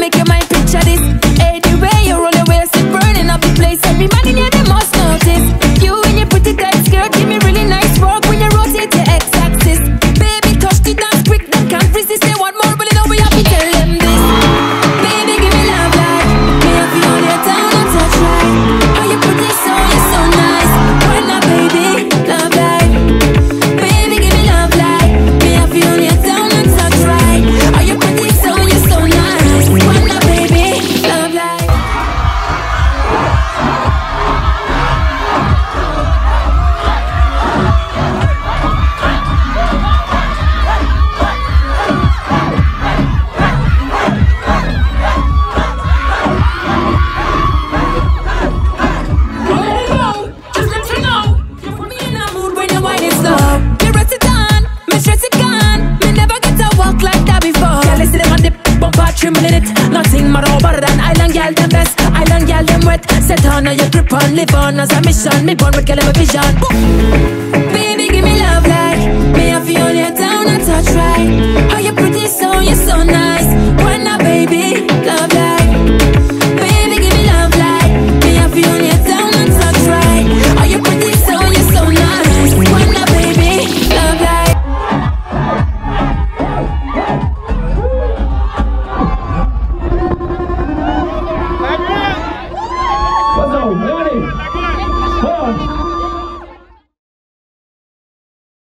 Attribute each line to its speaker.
Speaker 1: make your mind picture this. Hey, the way you roll your waist, it burning up the place. Everybody near them must notice. You in your pretty tight skirt, give me really nice work when you rotate your x-axis. Baby, touch the dance quick, them can't resist. They want more, but they know we have to tell them this. Baby, give me love like me, I feel on your down and touch right. How you pretty, so you're so nice. Why not, baby, love like. Baby, give me love like me, I feel on your down and touch right. How you pretty, so you're so nice. Why not, baby, love like.
Speaker 2: Nothing more over than island girl them best. Island girl them wet. Set on your grip on, live on as a mission. Me born with girl have a vision.
Speaker 1: Baby, give me love like me, I feel you down and touch right. How you